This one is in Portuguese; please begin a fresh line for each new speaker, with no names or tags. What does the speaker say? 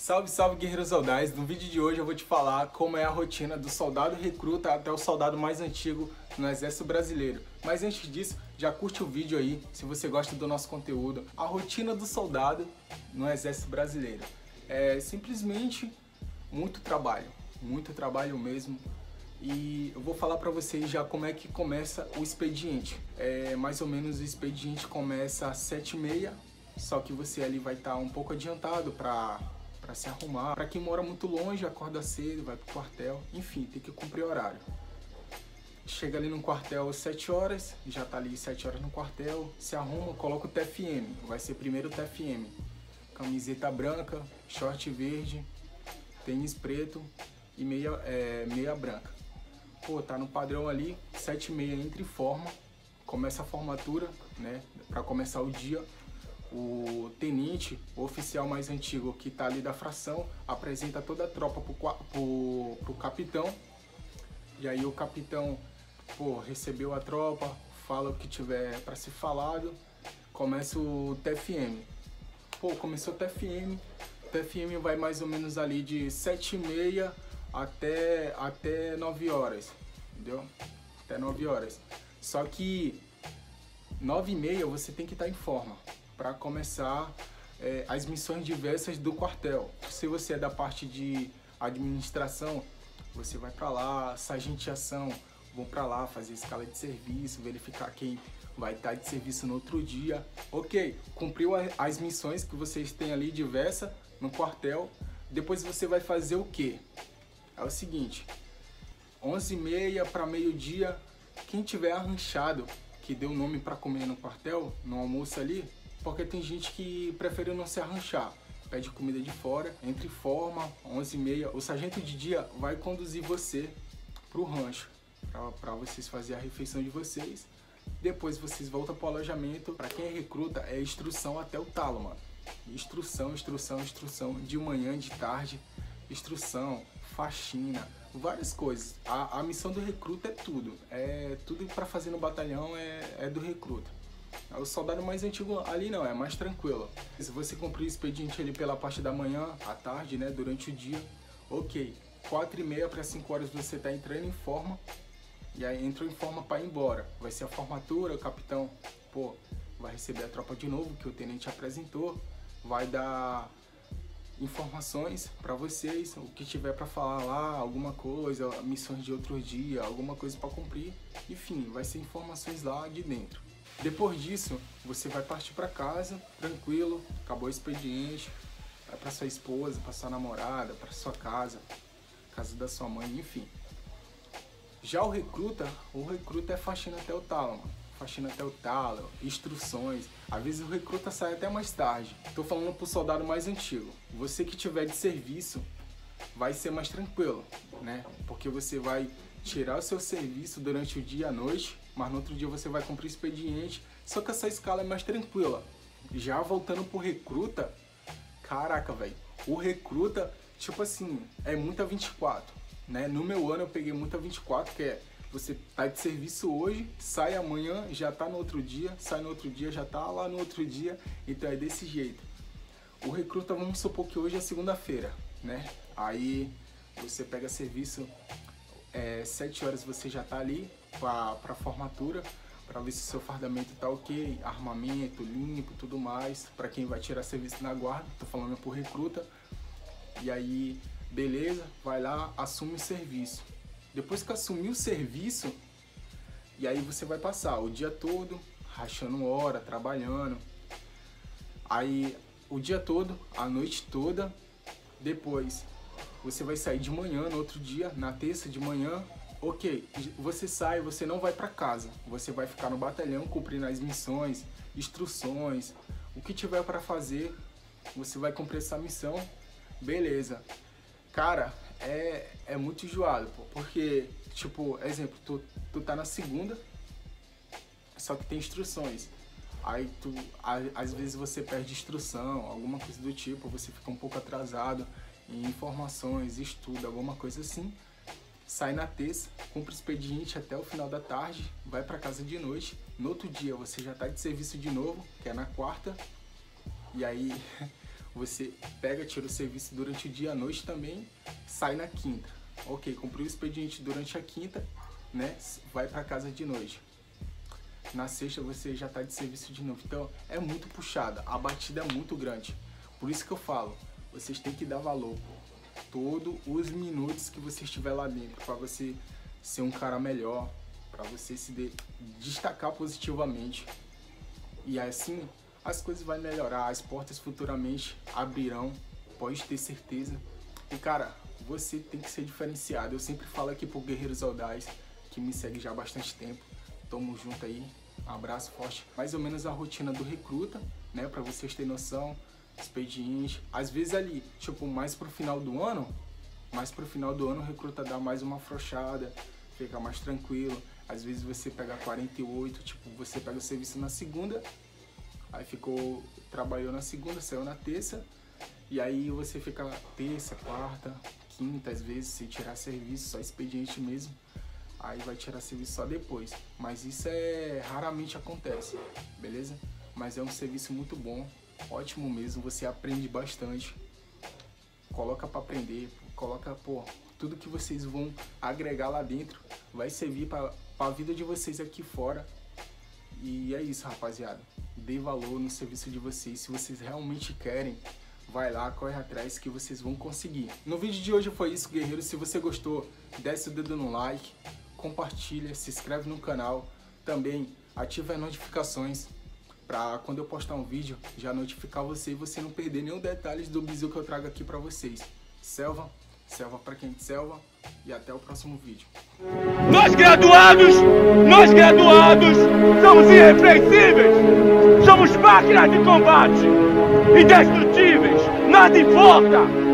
Salve, salve, guerreiros audazes! No vídeo de hoje eu vou te falar como é a rotina do soldado recruta até o soldado mais antigo no Exército Brasileiro. Mas antes disso, já curte o vídeo aí, se você gosta do nosso conteúdo. A rotina do soldado no Exército Brasileiro é simplesmente muito trabalho mesmo. E eu vou falar pra vocês já como é que começa o expediente. Mais ou menos o expediente começa às 7h30, só que você ali vai estar um pouco adiantado pra se arrumar. Pra quem mora muito longe, acorda cedo, vai pro quartel, enfim, tem que cumprir horário. Chega ali no quartel às 7 horas, já tá ali 7 horas no quartel, se arruma, coloca o TFM, vai ser primeiro o TFM. Camiseta branca, short verde, tênis preto e meia branca. Pô, tá no padrão ali, 7h30 entra e forma, começa a formatura, né, pra começar o dia. O tenente, o oficial mais antigo que tá ali da fração, apresenta toda a tropa pro capitão. E aí o capitão, pô, recebeu a tropa, fala o que tiver para ser falado, começa o TFM. Pô, começou o TFM vai mais ou menos ali de 7h30 até 9 horas, entendeu? Até 9 horas. Só que 9h30 você tem que estar em forma para começar as missões diversas do quartel. Se você é da parte de administração, você vai para lá, sargenteação, vão para lá fazer escala de serviço, verificar quem vai estar de serviço no outro dia. Ok, cumpriu as missões que vocês têm ali diversa no quartel, depois você vai fazer o quê? É o seguinte, 11h30 para meio-dia, quem tiver arranchado, que deu nome para comer no quartel, no almoço ali, porque tem gente que prefere não se arranchar, pede comida de fora, entra em forma, 11h30, o sargento de dia vai conduzir você pro rancho, para vocês fazerem a refeição de vocês, depois vocês voltam pro alojamento. Para quem é recruta, é instrução até o talo, mano, instrução, de manhã, de tarde, instrução, faxina, várias coisas. A missão do recruta é tudo para fazer no batalhão é do recruta. O soldado mais antigo ali não, é mais tranquilo. Se você cumprir o expediente ali pela parte da manhã, à tarde, né, durante o dia, ok. 4h30 para 5 horas você tá entrando em forma, e aí entrou em forma para ir embora. Vai ser a formatura, o capitão, pô, vai receber a tropa de novo, que o tenente apresentou, vai dar informações para vocês, o que tiver para falar lá, alguma coisa, missões de outro dia, alguma coisa para cumprir, enfim, vai ser informações lá de dentro. Depois disso, você vai partir para casa, tranquilo, acabou o expediente, vai para sua esposa, para sua namorada, para sua casa da sua mãe, enfim. Já o recruta é faxina até o talo, mano. Faxina até o talo, instruções. Às vezes o recruta sai até mais tarde. Tô falando pro soldado mais antigo. Você que tiver de serviço, vai ser mais tranquilo, né? Porque você vai tirar o seu serviço durante o dia e a noite, mas no outro dia você vai cumprir o expediente, só que essa escala é mais tranquila. Já voltando pro recruta, caraca, velho, o recruta, tipo assim, é muita 24, né? No meu ano eu peguei muita 24, que é você tá de serviço hoje, sai amanhã, já tá no outro dia, sai no outro dia, já tá lá no outro dia, então é desse jeito. O recruta, vamos supor que hoje é segunda-feira, né? Aí você pega serviço, 7 horas você já tá ali pra formatura, para ver se o seu fardamento tá ok, armamento, limpo, tudo mais, para quem vai tirar serviço na guarda, tô falando pro recruta. E aí, beleza, vai lá, assume o serviço. Depois que assumir o serviço, e aí você vai passar o dia todo rachando hora, trabalhando. Aí o dia todo, a noite toda, depois você vai sair de manhã no outro dia, na terça de manhã, ok, você sai, você não vai para casa, você vai ficar no batalhão cumprindo as missões, instruções, o que tiver para fazer, você vai cumprir essa missão, beleza. Cara, é muito enjoado, pô, porque, tipo, exemplo, tu tá na segunda, só que tem instruções. Aí às vezes você perde instrução, alguma coisa do tipo, você fica um pouco atrasado em informações, estudo, alguma coisa assim. Sai na terça, cumpre o expediente até o final da tarde, vai para casa de noite. No outro dia você já tá de serviço de novo, que é na quarta. E aí você pega, tira o serviço durante o dia, à noite também, sai na quinta. Ok, cumpriu o expediente durante a quinta, né? Vai para casa de noite. Na sexta você já tá de serviço de novo. Então é muito puxada, a batida é muito grande. Por isso que eu falo, vocês têm que dar valor todos os minutos que você estiver lá dentro, para você ser um cara melhor, para você se destacar positivamente. E assim as coisas vão melhorar, as portas futuramente abrirão, pode ter certeza. E cara, você tem que ser diferenciado. Eu sempre falo aqui pro Guerreiros Audaz, que me segue já há bastante tempo. Tamo junto aí, um abraço forte. Mais ou menos a rotina do recruta, né, pra vocês terem noção. Expediente, às vezes ali, tipo, mais pro final do ano o recruta dá mais uma afrouxada, fica mais tranquilo. Às vezes você pega 48, tipo, você pega o serviço na segunda, aí trabalhou na segunda, saiu na terça, e aí você fica terça, quarta, quinta, às vezes se tirar serviço, só expediente mesmo, aí vai tirar serviço só depois. Mas isso raramente acontece, beleza? Mas é um serviço muito bom, ótimo mesmo, você aprende bastante, coloca para aprender, coloca, tudo que vocês vão agregar lá dentro vai servir para a vida de vocês aqui fora. E é isso, rapaziada, dê valor no serviço de vocês. Se vocês realmente querem, vai lá, corre atrás que vocês vão conseguir. No vídeo de hoje foi isso, guerreiro. Se você gostou, desce o dedo no like, compartilha, se inscreve no canal, também ativa as notificações para quando eu postar um vídeo já notificar você e você não perder nenhum detalhe do bizu que eu trago aqui para vocês. Selva para quem te selva, e até o próximo vídeo.
Nós graduados somos irrepreensíveis, somos máquinas de combate, indestrutíveis, nada importa.